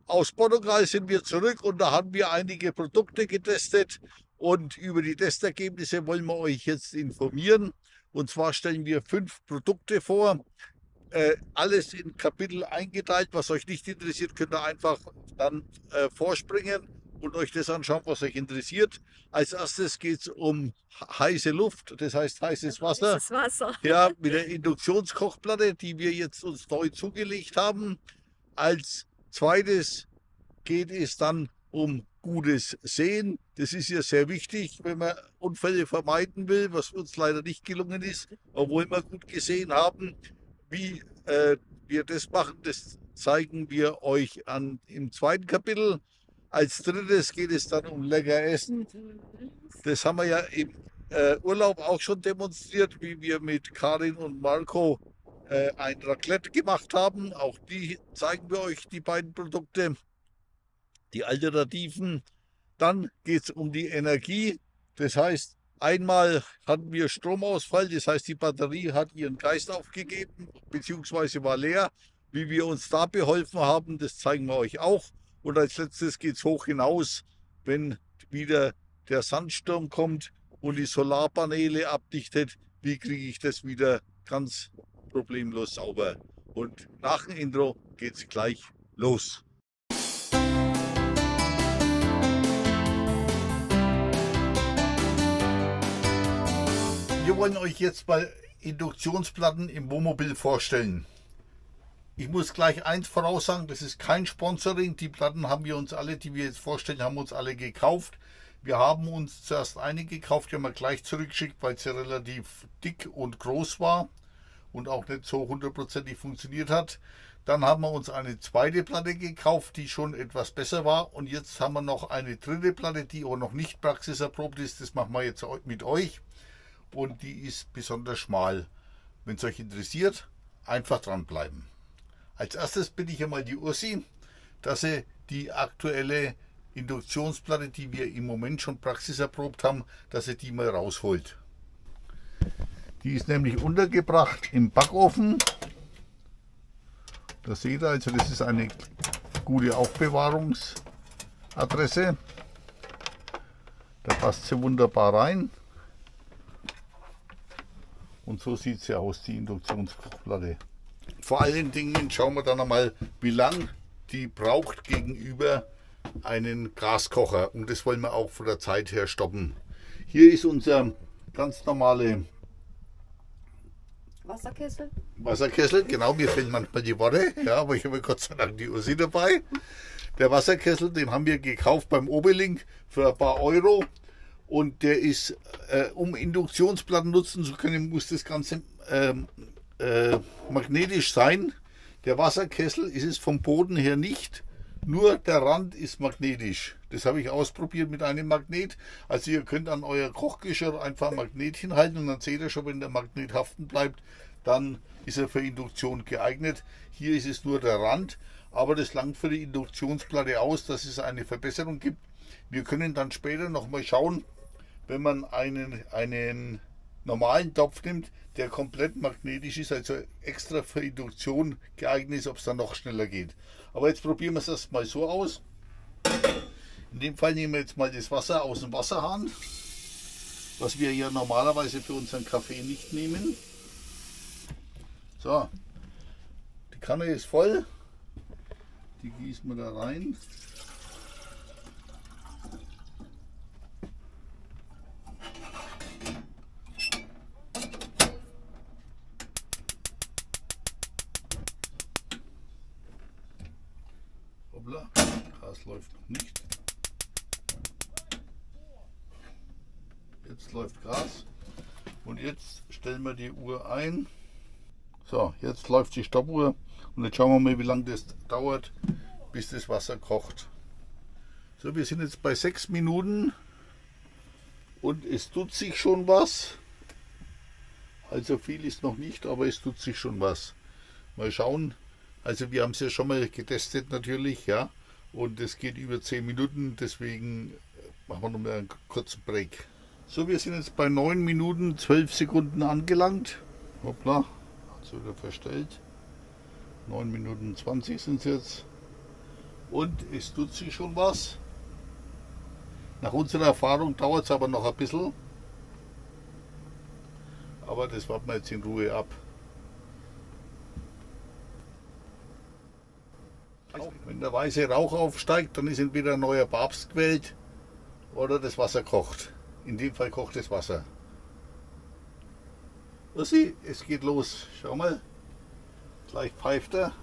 Aus Portugal sind wir zurück und da haben wir einige Produkte getestet und über die Testergebnisse wollen wir euch jetzt informieren. Und zwar stellen wir 5 Produkte vor, alles in Kapitel eingeteilt. Was euch nicht interessiert, könnt ihr einfach dann vorspringen und euch das anschauen, was euch interessiert. Als erstes geht es um heiße Luft, das heißt heißes Wasser. Heißes Wasser. Ja, mit der Induktionskochplatte, die wir jetzt uns neu zugelegt haben. Als zweites geht es dann um gutes Sehen. Das ist ja sehr wichtig, wenn man Unfälle vermeiden will, was uns leider nicht gelungen ist, obwohl wir gut gesehen haben. Wie wir das machen, das zeigen wir euch im zweiten Kapitel. Als drittes geht es dann um lecker Essen. Das haben wir ja im Urlaub auch schon demonstriert, wie wir mit Karin und Marco ein Raclette gemacht haben. Auch die zeigen wir euch, die beiden Produkte, die Alternativen. Dann geht es um die Energie. Das heißt, einmal hatten wir Stromausfall, das heißt, die Batterie hat ihren Geist aufgegeben, beziehungsweise war leer. Wie wir uns da beholfen haben, das zeigen wir euch auch. Und als letztes geht es hoch hinaus, wenn wieder der Sandsturm kommt und die Solarpaneele abdichtet. Wie kriege ich das wieder ganz problemlos sauber? Und nach dem Intro geht es gleich los. Wir wollen euch jetzt mal Induktionsplatten im Wohnmobil vorstellen. Ich muss gleich eins voraussagen, das ist kein Sponsoring. Die Platten haben wir uns alle, die wir jetzt vorstellen, haben uns alle gekauft. Wir haben uns zuerst eine gekauft, die haben wir gleich zurückgeschickt, weil sie relativ dick und groß war und auch nicht so hundertprozentig funktioniert hat. Dann haben wir uns eine zweite Platte gekauft, die schon etwas besser war. Und jetzt haben wir noch eine dritte Platte, die auch noch nicht praxiserprobt ist. Das machen wir jetzt mit euch. Und die ist besonders schmal. Wenn es euch interessiert, einfach dranbleiben. Als erstes bitte ich einmal die Ursi, dass sie die aktuelle Induktionsplatte, die wir im Moment schon praxiserprobt haben, dass sie die mal rausholt. Die ist nämlich untergebracht im Backofen. Das seht ihr, also das ist eine gute Aufbewahrungsadresse. Da passt sie wunderbar rein. Und so sieht sie aus, die Induktionskochplatte. Vor allen Dingen schauen wir dann einmal, wie lang die braucht gegenüber einem Gaskocher. Und das wollen wir auch von der Zeit her stoppen. Hier ist unser ganz normale Wasserkessel. Genau, mir fehlen manchmal die Worte. Ja, aber ich habe Gott sei Dank die Ursi dabei. Der Wasserkessel, den haben wir gekauft beim Obelink für ein paar Euro. Und der ist, um Induktionsplatten nutzen zu können, muss das Ganze magnetisch sein. Der Wasserkessel ist es vom Boden her nicht, nur der Rand ist magnetisch. Das habe ich ausprobiert mit einem Magnet. Also ihr könnt an euer Kochgeschirr einfach ein Magnet hinhalten und dann seht ihr schon, wenn der Magnet haften bleibt, dann ist er für Induktion geeignet. Hier ist es nur der Rand, aber das langt für die Induktionsplatte aus, dass es eine Verbesserung gibt. Wir können dann später noch mal schauen, wenn man einen normalen Topf nimmt, der komplett magnetisch ist, also extra für Induktion geeignet ist, ob es dann noch schneller geht. Aber jetzt probieren wir es erstmal so aus. In dem Fall nehmen wir jetzt mal das Wasser aus dem Wasserhahn, was wir ja normalerweise für unseren Kaffee nicht nehmen. So, die Kanne ist voll, die gießen wir da rein. Hoppla, Gas läuft noch nicht. Jetzt läuft Gas und jetzt stellen wir die Uhr ein. So, jetzt läuft die Stoppuhr und jetzt schauen wir mal, wie lange das dauert, bis das Wasser kocht. So, wir sind jetzt bei 6 Minuten und es tut sich schon was. Also viel ist noch nicht, aber es tut sich schon was. Mal schauen. Also wir haben es ja schon mal getestet natürlich, ja. Und es geht über 10 Minuten, deswegen machen wir noch mal einen kurzen Break. So, wir sind jetzt bei 9 Minuten 12 Sekunden angelangt. Hoppla, hat es wieder verstellt. 9 Minuten 20 sind es jetzt. Und es tut sich schon was. Nach unserer Erfahrung dauert es aber noch ein bisschen. Aber das warten wir jetzt in Ruhe ab. Wenn der weiße Rauch aufsteigt, dann ist entweder ein neuer Papst gewählt oder das Wasser kocht. In dem Fall kocht das Wasser. Lucy, es geht los. Schau mal. Gleich pfeift er.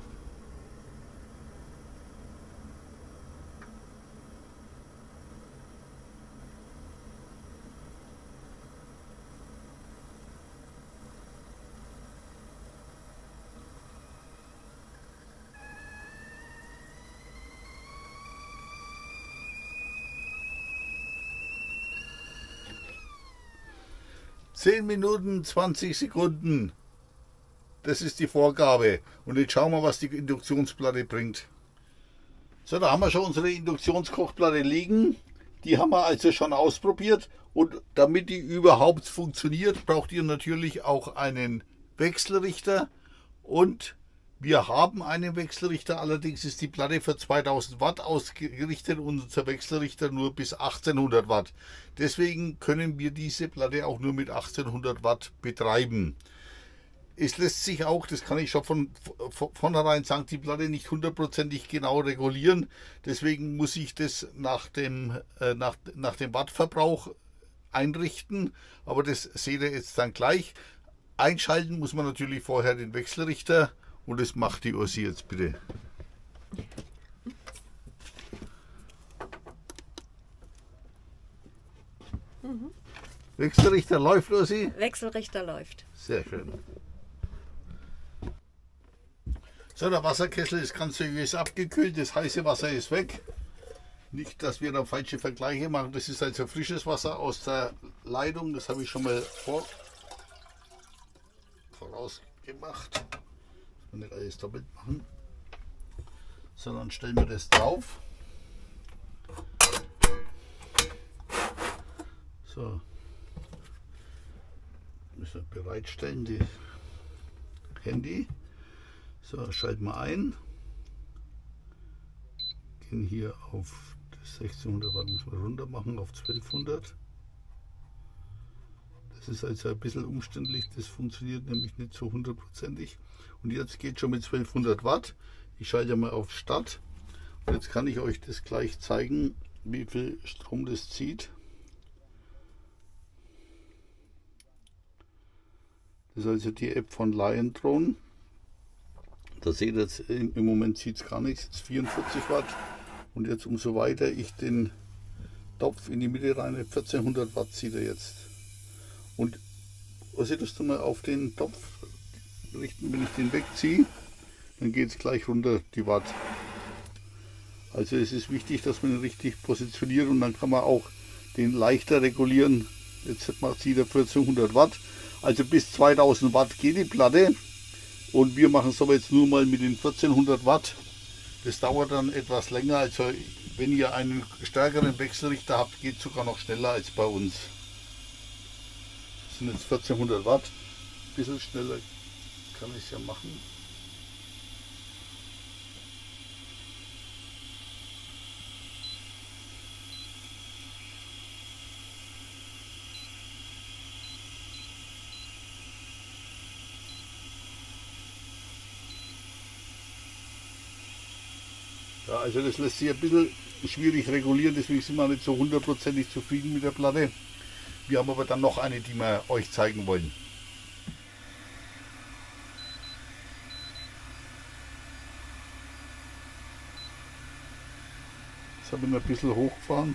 Zehn Minuten, 20 Sekunden. Das ist die Vorgabe. Und jetzt schauen wir, was die Induktionsplatte bringt. So, da haben wir schon unsere Induktionskochplatte liegen. Die haben wir also schon ausprobiert. Und damit die überhaupt funktioniert, braucht ihr natürlich auch einen Wechselrichter. Und wir haben einen Wechselrichter. Allerdings ist die Platte für 2000 Watt ausgerichtet und unser Wechselrichter nur bis 1800 Watt. Deswegen können wir diese Platte auch nur mit 1800 Watt betreiben. Es lässt sich auch, das kann ich schon von vornherein sagen, die Platte nicht hundertprozentig genau regulieren. Deswegen muss ich das nach dem Wattverbrauch einrichten. Aber das seht ihr jetzt dann gleich. Einschalten muss man natürlich vorher den Wechselrichter. Und das macht die Ursi jetzt bitte. Wechselrichter läuft, Ursi? Wechselrichter läuft. Sehr schön. So, der Wasserkessel ist ganz seriös abgekühlt, das heiße Wasser ist weg. Nicht, dass wir da falsche Vergleiche machen. Das ist also frisches Wasser aus der Leitung. Das habe ich schon mal vorausgemacht. Nicht alles doppelt machen, sondern stellen wir das drauf. So, müssen wir bereitstellen, die Handy. So, schalten wir ein. Gehen hier auf das 1600 Watt, müssen wir runter machen auf 1200. Das ist also ein bisschen umständlich, das funktioniert nämlich nicht so hundertprozentig. Und jetzt geht schon mit 1200 Watt. Ich schalte mal auf Start. Und jetzt kann ich euch das gleich zeigen, wie viel Strom das zieht. Das ist also die App von LionDrone. Da seht ihr jetzt, im Moment zieht es gar nichts, jetzt 44 Watt. Und jetzt umso weiter ich den Topf in die Mitte rein, 1400 Watt zieht er jetzt. Und was solltest du mal auf den Topf richten, wenn ich den wegziehe, dann geht es gleich runter, die Watt. Also es ist wichtig, dass man ihn richtig positioniert und dann kann man auch den leichter regulieren. Jetzt macht sie 1400 Watt, also bis 2000 Watt geht die Platte und wir machen es aber jetzt nur mal mit den 1400 Watt. Das dauert dann etwas länger, also wenn ihr einen stärkeren Wechselrichter habt, geht es sogar noch schneller als bei uns. Das sind jetzt 1400 Watt, ein bisschen schneller kann ich es ja machen. Ja, also das lässt sich ein bisschen schwierig regulieren, deswegen sind wir nicht so hundertprozentig zufrieden mit der Platte. Wir haben aber dann noch eine, die wir euch zeigen wollen. Jetzt habe ich noch ein bisschen hochgefahren.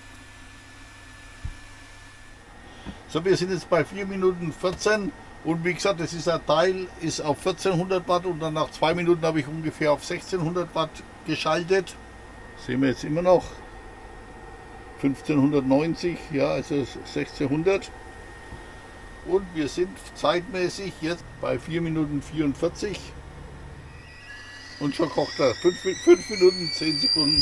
So, wir sind jetzt bei 4 Minuten 14 und wie gesagt, das ist ein Teil, ist auf 1400 Watt und dann nach 2 Minuten habe ich ungefähr auf 1600 Watt geschaltet. Sehen wir jetzt immer noch 1590, ja, also 1600. Und wir sind zeitmäßig jetzt bei 4 Minuten 44 und schon kocht er 5 Minuten 10 Sekunden.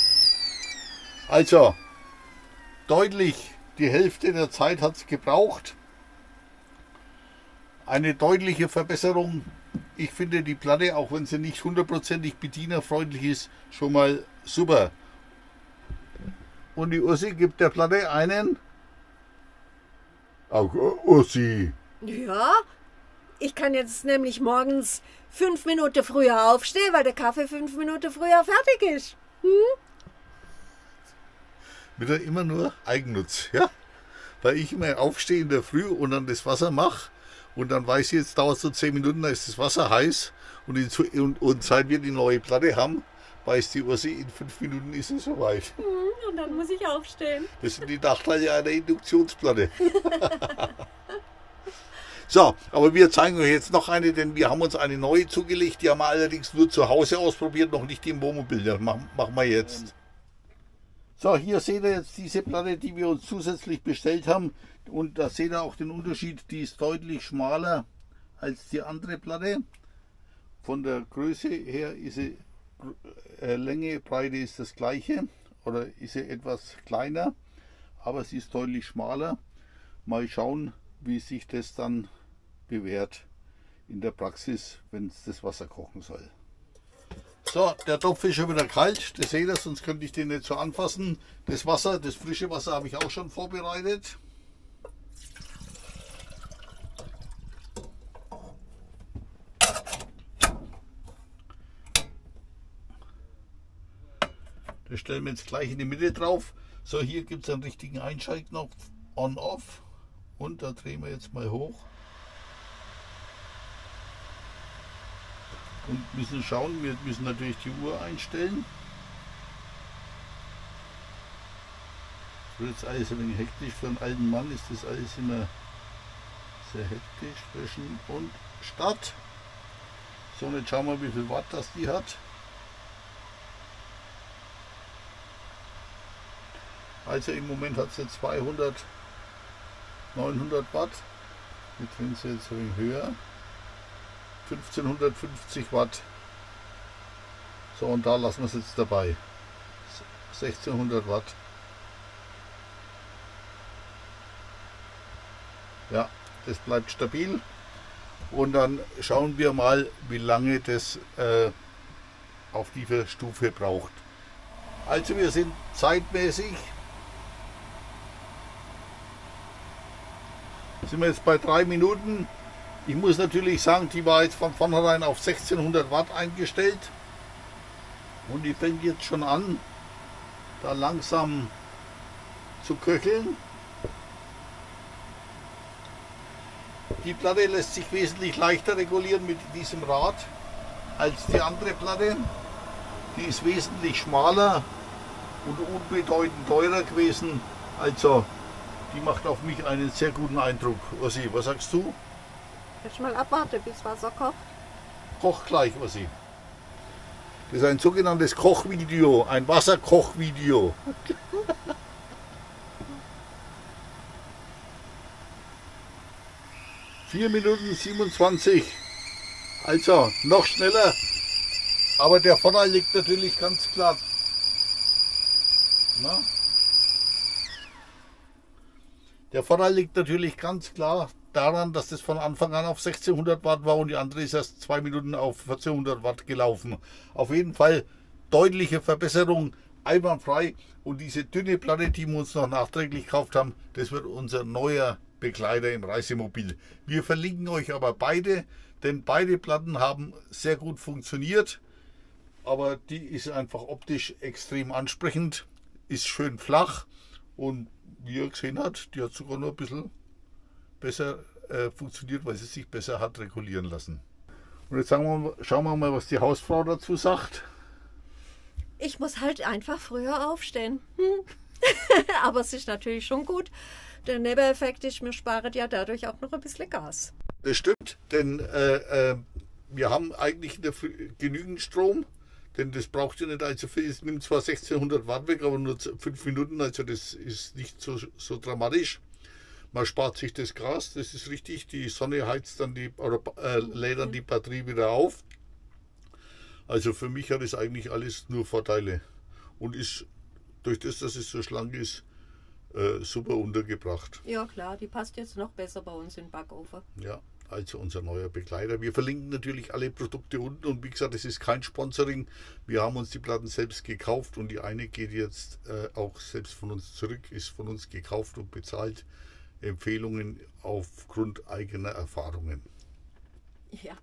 Also deutlich die Hälfte der Zeit hat es gebraucht. Eine deutliche Verbesserung ich finde die Platte, auch wenn sie nicht hundertprozentig bedienerfreundlich ist, schon mal super. Und die Ursi gibt der Platte einen. Auch Ursi. Ja, ich kann jetzt nämlich morgens 5 Minuten früher aufstehen, weil der Kaffee 5 Minuten früher fertig ist. Wieder immer nur Eigennutz, ja? Weil ich immer aufstehe in der Früh und dann das Wasser mache und dann weiß ich, jetzt dauert es so 10 Minuten, dann ist das Wasser heiß und seit wir die neue Platte haben, weiß die Ursi, in 5 Minuten ist es soweit. Und dann muss ich aufstehen. Das sind die Nachteile einer Induktionsplatte. So, aber wir zeigen euch jetzt noch eine, denn wir haben uns eine neue zugelegt. Die haben wir allerdings nur zu Hause ausprobiert, noch nicht im Wohnmobil. Das machen wir jetzt. So, hier seht ihr jetzt diese Platte, die wir uns zusätzlich bestellt haben. Und da seht ihr auch den Unterschied. Die ist deutlich schmaler als die andere Platte. Von der Größe her ist sie, Länge, Breite ist das gleiche. Oder ist sie etwas kleiner. Aber sie ist deutlich schmaler. Mal schauen, wie sich das dann bewährt in der Praxis, wenn es das Wasser kochen soll. So, der Topf ist schon wieder kalt, das seht ihr, sonst könnte ich den nicht so anfassen. Das Wasser, das frische Wasser habe ich auch schon vorbereitet. Das stellen wir jetzt gleich in die Mitte drauf. So, hier gibt es einen richtigen Einschaltknopf, On-Off. Und da drehen wir jetzt mal hoch. Und müssen schauen, wir müssen natürlich die Uhr einstellen. Das wird jetzt alles ein wenig hektisch. Für einen alten Mann ist das alles immer sehr hektisch. Löschen und Start. So, und jetzt schauen wir, wie viel Watt das die hat. Also im Moment hat sie 900 Watt. Wir drehen sie jetzt ein wenig höher. 1550 Watt. So, und da lassen wir es jetzt dabei. 1600 Watt. Ja, das bleibt stabil. Und dann schauen wir mal, wie lange das auf dieser Stufe braucht. Also wir sind zeitmäßig, sind wir jetzt bei 3 Minuten. Ich muss natürlich sagen, die war jetzt von vornherein auf 1600 Watt eingestellt. Und die fängt jetzt schon an, da langsam zu köcheln. Die Platte lässt sich wesentlich leichter regulieren mit diesem Rad als die andere Platte. Die ist wesentlich schmaler und unbedeutend teurer gewesen. Also die macht auf mich einen sehr guten Eindruck. Ursi, was sagst du? Jetzt mal abwarten, bis Wasser kocht. Koch gleich, Ursi. Das ist ein sogenanntes Kochvideo, ein Wasserkochvideo. 4 Minuten 27. Also noch schneller. Aber der Vorteil liegt natürlich ganz klar. Na? Der Vorteil liegt natürlich ganz klar daran, dass das von Anfang an auf 1600 Watt war und die andere ist erst 2 Minuten auf 1400 Watt gelaufen. Auf jeden Fall deutliche Verbesserung, einwandfrei. Und diese dünne Platte, die wir uns noch nachträglich gekauft haben, das wird unser neuer Begleiter im Reisemobil. Wir verlinken euch aber beide, denn beide Platten haben sehr gut funktioniert. Aber die ist einfach optisch extrem ansprechend, ist schön flach und wie ihr gesehen habt, die hat sogar noch ein bisschen besser funktioniert, weil sie sich besser hat regulieren lassen. Und jetzt schauen wir mal, was die Hausfrau dazu sagt. Ich muss halt einfach früher aufstehen. Aber es ist natürlich schon gut. Der Nebeneffekt ist, wir sparen ja dadurch auch noch ein bisschen Gas. Das stimmt, denn wir haben eigentlich in der Früh genügend Strom. Denn das braucht ihr nicht allzu viel. Es nimmt zwar 1600 Watt weg, aber nur 5 Minuten. Also das ist nicht so dramatisch. Man spart sich das Gas, das ist richtig. Die Sonne heizt dann lädt dann die Batterie wieder auf. Also für mich hat es eigentlich alles nur Vorteile. Und ist durch das, dass es so schlank ist, super untergebracht. Ja klar, die passt jetzt noch besser bei uns in den Backofen. Ja, also unser neuer Begleiter. Wir verlinken natürlich alle Produkte unten und wie gesagt, es ist kein Sponsoring. Wir haben uns die Platten selbst gekauft und die eine geht jetzt auch selbst von uns zurück, ist von uns gekauft und bezahlt. Empfehlungen aufgrund eigener Erfahrungen. Ja.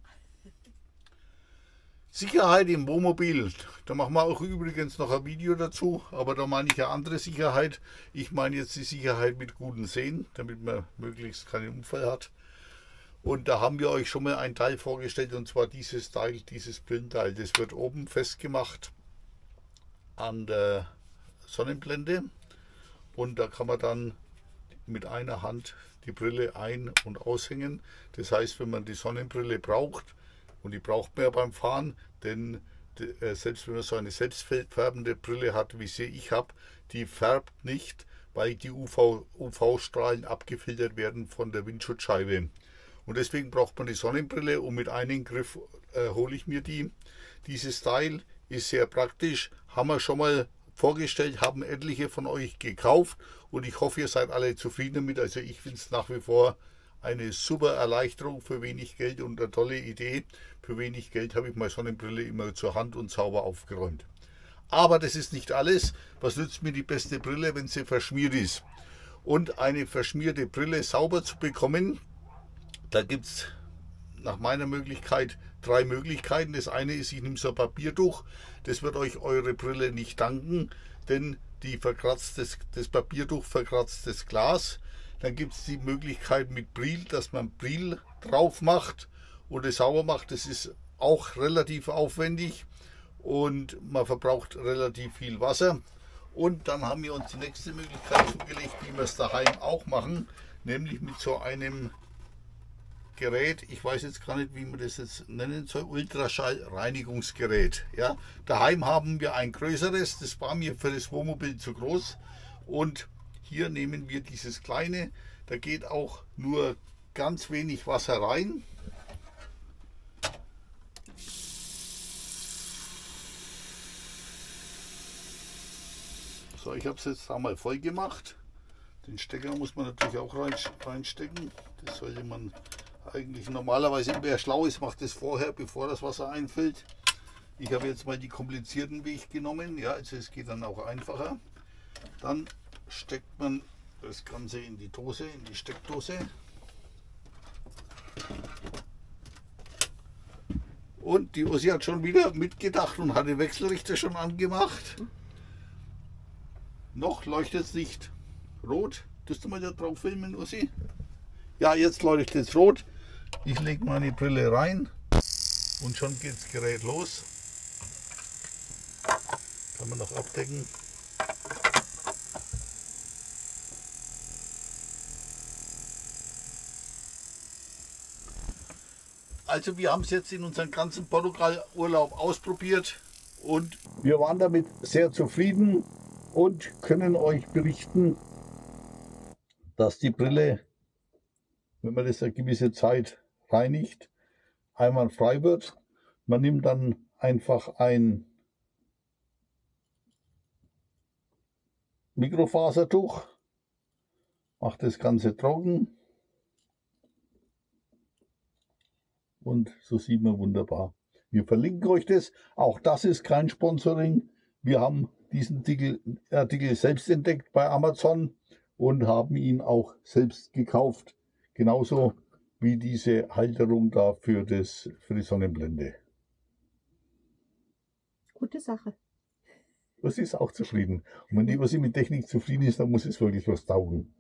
Sicherheit im Wohnmobil, da machen wir auch übrigens noch ein Video dazu, aber da meine ich ja andere Sicherheit. Ich meine jetzt die Sicherheit mit guten Sehnen, damit man möglichst keinen Unfall hat. Und da haben wir euch schon mal ein Teil vorgestellt, und zwar dieses Teil, dieses Brillenteil. Das wird oben festgemacht an der Sonnenblende und da kann man dann mit einer Hand die Brille ein- und aushängen. Das heißt, wenn man die Sonnenbrille braucht, und die braucht man ja beim Fahren, denn selbst wenn man so eine selbstfärbende Brille hat, wie sie ich habe, die färbt nicht, weil die UV-Strahlen abgefiltert werden von der Windschutzscheibe. Und deswegen braucht man die Sonnenbrille und mit einem Griff hole ich mir die. Dieses Style ist sehr praktisch, haben wir schon mal vorgestellt, haben etliche von euch gekauft und ich hoffe, ihr seid alle zufrieden damit. Also ich finde es nach wie vor eine super Erleichterung für wenig Geld und eine tolle Idee. Für wenig Geld habe ich meine Sonnenbrille immer zur Hand und sauber aufgeräumt. Aber das ist nicht alles. Was nützt mir die beste Brille, wenn sie verschmiert ist? Und eine verschmierte Brille sauber zu bekommen, da gibt es nach meiner Möglichkeit 3 Möglichkeiten. Das eine ist, ich nehme so ein Papiertuch. Das wird euch eure Brille nicht danken, denn das Papiertuch verkratzt das Glas. Dann gibt es die Möglichkeit mit Bril, dass man Bril drauf macht und es sauber macht. Das ist auch relativ aufwendig und man verbraucht relativ viel Wasser. Und dann haben wir uns die nächste Möglichkeit zugelegt, wie wir es daheim auch machen, nämlich mit so einem Gerät, ich weiß jetzt gar nicht, wie man das jetzt nennen soll, Ultraschallreinigungsgerät. Ja, daheim haben wir ein größeres, das war mir für das Wohnmobil zu groß und hier nehmen wir dieses kleine, da geht auch nur ganz wenig Wasser rein. So, ich habe es jetzt einmal voll gemacht. Den Stecker muss man natürlich auch reinstecken. Das sollte man eigentlich normalerweise, wer schlau ist, macht das vorher, bevor das Wasser einfällt. Ich habe jetzt mal die komplizierten Weg genommen. Ja, also es geht dann auch einfacher. Dann steckt man das Ganze in die Dose, in die Steckdose. Und die Ossi hat schon wieder mitgedacht und hat den Wechselrichter schon angemacht. Noch leuchtet es nicht rot. Tust du mal da drauf filmen, Ossi? Ja, jetzt leuchtet es rot. Ich lege meine Brille rein und schon geht das Gerät los. Kann man noch abdecken. Also wir haben es jetzt in unserem ganzen Portugal-Urlaub ausprobiert und wir waren damit sehr zufrieden und können euch berichten, dass die Brille, wenn man das eine gewisse Zeit reinigt, einwandfrei wird. Man nimmt dann einfach ein Mikrofasertuch, macht das Ganze trocken und so sieht man wunderbar. Wir verlinken euch das. Auch das ist kein Sponsoring. Wir haben diesen Artikel selbst entdeckt bei Amazon und haben ihn auch selbst gekauft. Genauso wie diese Halterung da für die Sonnenblende. Gute Sache. Ossi ist auch zufrieden. Und wenn die Ossi mit Technik zufrieden ist, dann muss es wirklich was taugen.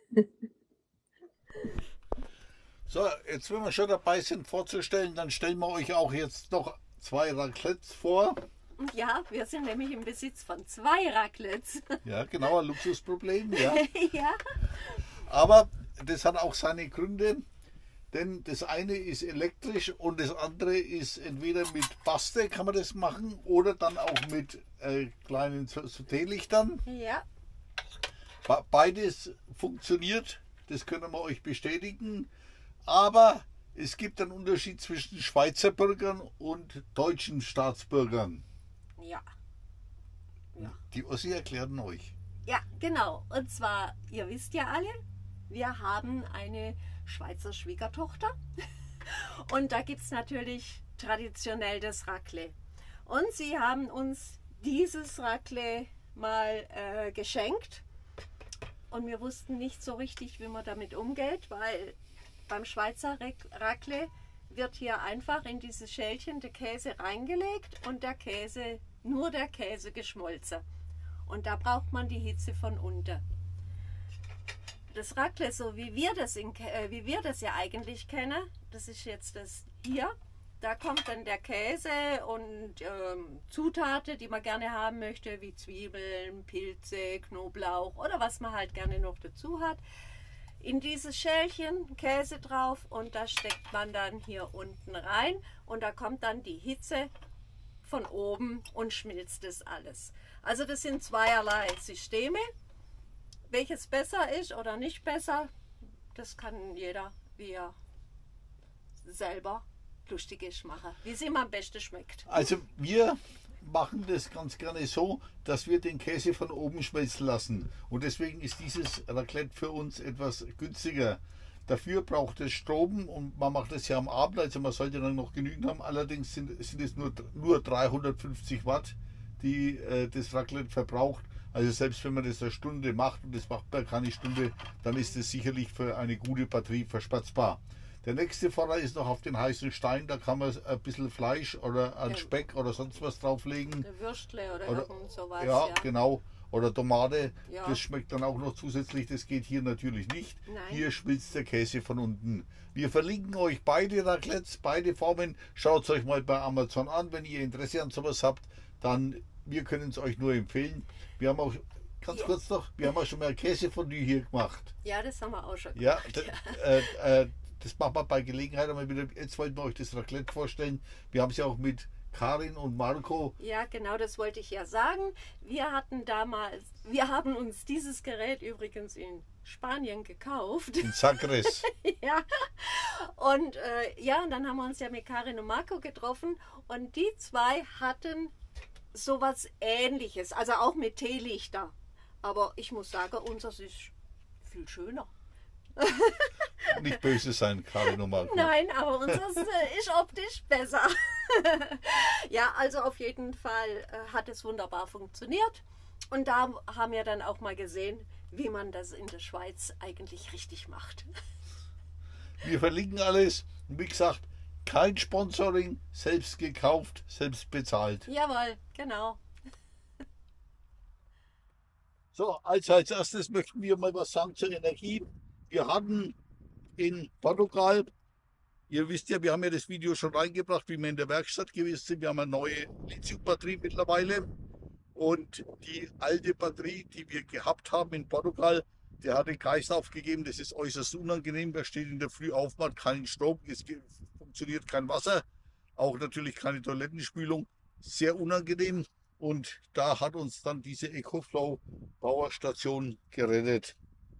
So, jetzt wenn wir schon dabei sind vorzustellen, dann stellen wir euch auch jetzt noch 2 Raclettes vor. Ja, wir sind nämlich im Besitz von 2 Raclettes. Ja, genau, ein Luxusproblem. Ja. Ja. Aber das hat auch seine Gründe, denn das eine ist elektrisch und das andere ist entweder mit Paste kann man das machen oder dann auch mit kleinen Teelichtern. Ja. Beides funktioniert, das können wir euch bestätigen, aber es gibt einen Unterschied zwischen Schweizer Bürgern und deutschen Staatsbürgern. Ja. Ja. Die Ossi erklären euch. Ja, genau. Und zwar, ihr wisst ja alle, wir haben eine Schweizer Schwiegertochter und da gibt es natürlich traditionell das Raclette. Und sie haben uns dieses Raclette mal geschenkt und wir wussten nicht so richtig, wie man damit umgeht, weil beim Schweizer Raclette wird hier einfach in dieses Schälchen der Käse reingelegt und nur der Käse geschmolzen. Und da braucht man die Hitze von unten. Das Raclette, so wie wir das ja eigentlich kennen, das ist jetzt das hier. Da kommt dann der Käse und Zutaten, die man gerne haben möchte, wie Zwiebeln, Pilze, Knoblauch oder was man halt gerne noch dazu hat. In dieses Schälchen Käse drauf und da steckt man dann hier unten rein und da kommt dann die Hitze von oben und schmilzt das alles. Also das sind zweierlei Systeme. Welches besser ist oder nicht besser, das kann jeder, wie er selber lustig ist, machen. Wie es ihm am besten schmeckt. Also wir machen das ganz gerne so, dass wir den Käse von oben schmelzen lassen. Und deswegen ist dieses Raclette für uns etwas günstiger. Dafür braucht es Strom und man macht das ja am Abend, also man sollte dann noch genügend haben. Allerdings sind es nur 350 Watt, die das Raclette verbraucht. Also selbst wenn man das eine Stunde macht und das macht man keine Stunde, dann ist es sicherlich für eine gute Batterie verspatzbar. Der nächste Vorteil ist noch auf den heißen Stein, da kann man ein bisschen Fleisch oder einen Speck oder sonst was drauflegen. Eine Würstle oder irgend sowas. Ja, genau. Oder Tomate, Ja. das schmeckt dann auch noch zusätzlich, das geht hier natürlich nicht. Nein. Hier schmilzt der Käse von unten. Wir verlinken euch beide Raclettes, beide Formen. Schaut es euch mal bei Amazon an, wenn ihr Interesse an sowas habt, dann wir können es euch nur empfehlen. Wir haben auch, ganz kurz noch, wir haben auch schon mal Käsefondue hier gemacht. Ja, das haben wir auch schon Ja, gemacht. das machen wir bei Gelegenheit einmal wieder. Jetzt wollten wir euch das Raclette vorstellen. Wir haben es ja auch mit Karin und Marco. Ja, genau, das wollte ich ja sagen. Wir haben uns dieses Gerät übrigens in Spanien gekauft. In Sagres. Ja, und und dann haben wir uns ja mit Karin und Marco getroffen und die zwei hatten sowas Ähnliches, also auch mit Teelichter. Aber ich muss sagen, unseres ist viel schöner. Nicht böse sein, Karin und Marco. Nein, aber unseres ist optisch besser. Ja, also auf jeden Fall hat es wunderbar funktioniert. Und da haben wir dann auch mal gesehen, wie man das in der Schweiz eigentlich richtig macht. Wir verlinken alles. Und wie gesagt, kein Sponsoring, selbst gekauft, selbst bezahlt. Jawohl, genau. So, also als erstes möchten wir mal was sagen zur Energie. Wir hatten in Portugal, ihr wisst ja, wir haben ja das Video schon reingebracht, wie wir in der Werkstatt gewesen sind. Wir haben eine neue Lithium-Batterie mittlerweile. Und die alte Batterie, die wir gehabt haben in Portugal, der hat den Geist aufgegeben. Das ist äußerst unangenehm. Da steht in der Früh auf, man hat keinen Strom, es funktioniert kein Wasser, auch natürlich keine Toilettenspülung. Sehr unangenehm. Und da hat uns dann diese EcoFlow Powerstation gerettet.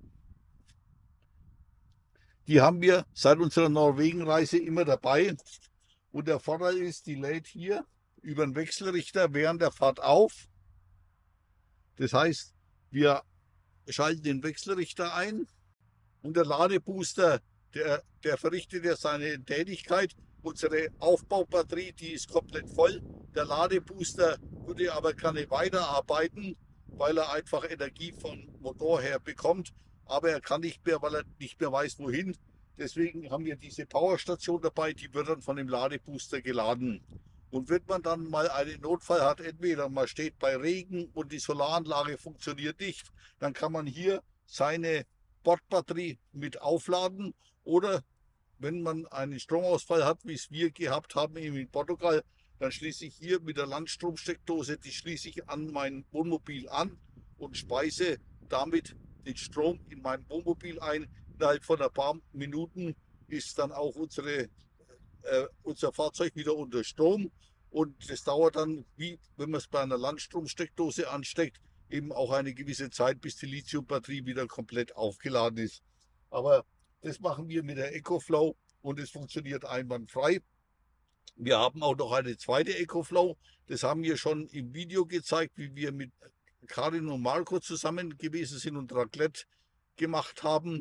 Die haben wir seit unserer Norwegenreise immer dabei. Und der Vorteil ist, die lädt hier über den Wechselrichter während der Fahrt auf. Das heißt, wir schalten den Wechselrichter ein und der Ladebooster, der verrichtet ja seine Tätigkeit. Unsere Aufbaubatterie, die ist komplett voll. Der Ladebooster würde aber gerne weiterarbeiten, weil er einfach Energie vom Motor her bekommt. Aber er kann nicht mehr, weil er nicht mehr weiß, wohin. Deswegen haben wir diese Powerstation dabei, die wird dann von dem Ladebooster geladen. Und wenn man dann mal einen Notfall hat, entweder man steht bei Regen und die Solaranlage funktioniert nicht, dann kann man hier seine Bordbatterie mit aufladen. Oder wenn man einen Stromausfall hat, wie es wir gehabt haben eben in Portugal, dann schließe ich hier mit der Landstromsteckdose, die schließe ich an mein Wohnmobil an und speise damit den Strom in mein Wohnmobil ein. Innerhalb von ein paar Minuten ist dann auch unser Fahrzeug wieder unter Strom. Und das dauert dann, wie wenn man es bei einer Landstromsteckdose ansteckt, eben auch eine gewisse Zeit, bis die Lithiumbatterie wieder komplett aufgeladen ist. Aber das machen wir mit der EcoFlow und es funktioniert einwandfrei. Wir haben auch noch eine zweite EcoFlow. Das haben wir schon im Video gezeigt, wie wir mit Karin und Marco zusammen gewesen sind und Raclette gemacht haben.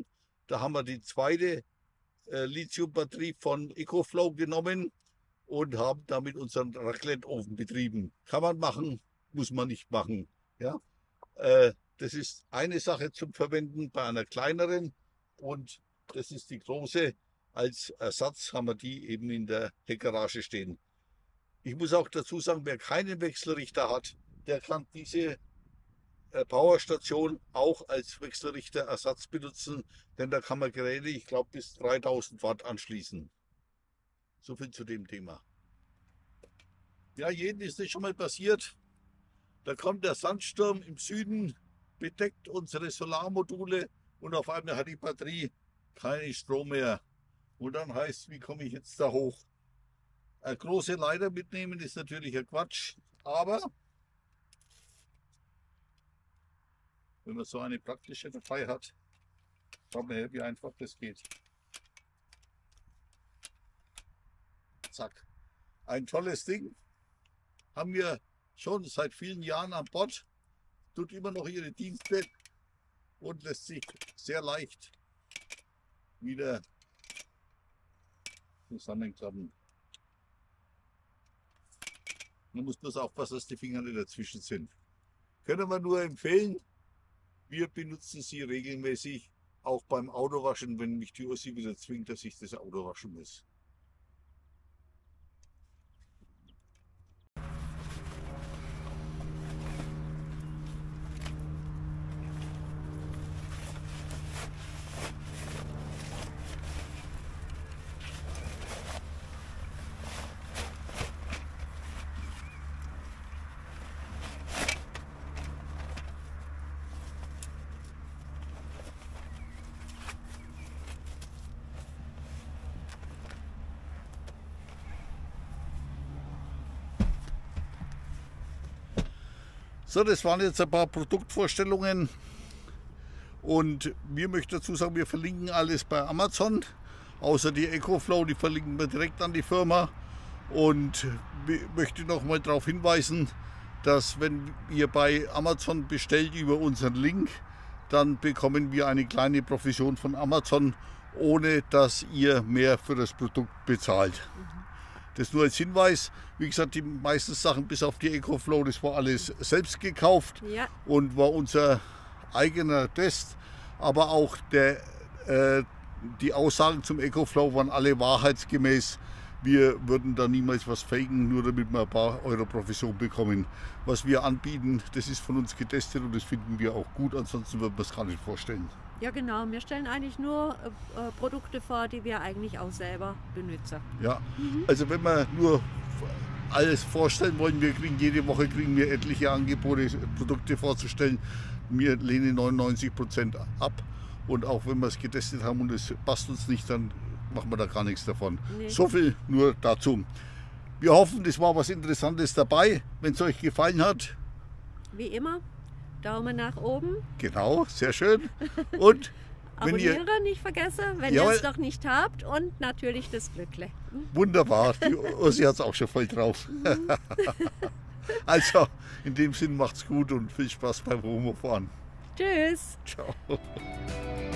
Da haben wir die zweite Lithium-Batterie von EcoFlow genommen und haben damit unseren Raclette-Ofen betrieben. Kann man machen, muss man nicht machen. Ja? Das ist eine Sache zum Verwenden bei einer kleineren und das ist die große. Als Ersatz haben wir die eben in der Heckgarage stehen. Ich muss auch dazu sagen, wer keinen Wechselrichter hat, der kann diese Powerstation auch als Wechselrichterersatz benutzen, denn da kann man Geräte, ich glaube, bis 3000 Watt anschließen. So viel zu dem Thema. Ja, jedem ist das schon mal passiert. Da kommt der Sandsturm im Süden, bedeckt unsere Solarmodule und auf einmal hat die Batterie keinen Strom mehr. Und dann heißt es, wie komme ich jetzt da hoch? Eine große Leiter mitnehmen ist natürlich ein Quatsch, aber wenn man so eine praktische dabei hat, schaut mal her, wie einfach das geht. Zack. Ein tolles Ding. Haben wir schon seit vielen Jahren an Bord. Tut immer noch ihre Dienste und lässt sich sehr leicht wieder zusammenklappen. Man muss bloß aufpassen, dass die Finger nicht dazwischen sind. Können wir nur empfehlen. Wir benutzen sie regelmäßig, auch beim Autowaschen, wenn mich die Ossi wieder zwingt, dass ich das Auto waschen muss. So, das waren jetzt ein paar Produktvorstellungen und wir möchten dazu sagen, wir verlinken alles bei Amazon, außer die EcoFlow, die verlinken wir direkt an die Firma. Und ich möchte noch mal darauf hinweisen, dass wenn ihr bei Amazon bestellt über unseren Link, dann bekommen wir eine kleine Provision von Amazon, ohne dass ihr mehr für das Produkt bezahlt. Das nur als Hinweis. Wie gesagt, die meisten Sachen bis auf die EcoFlow, das war alles selbst gekauft, ja, und war unser eigener Test. Aber auch die Aussagen zum EcoFlow waren alle wahrheitsgemäß. Wir würden da niemals was faken, nur damit wir ein paar Euro Provision bekommen. Was wir anbieten, das ist von uns getestet und das finden wir auch gut. Ansonsten würden wir es gar nicht vorstellen. Ja genau, wir stellen eigentlich nur Produkte vor, die wir eigentlich auch selber benutzen. Ja, also wenn wir nur alles vorstellen wollen, jede Woche kriegen wir etliche Angebote, Produkte vorzustellen. Wir lehnen 99% ab und auch wenn wir es getestet haben und es passt uns nicht, dann machen wir da gar nichts davon. Nee. So viel nur dazu. Wir hoffen, das war was Interessantes dabei. Wenn es euch gefallen hat, wie immer, Daumen nach oben. Genau, sehr schön. Und wenn abonnieren nicht vergessen, wenn ihr es noch nicht habt, und natürlich das Glückle. Wunderbar, die Ursi hat es auch schon voll drauf. Also, in dem Sinn macht's gut und viel Spaß beim Rumfahren. Tschüss. Ciao.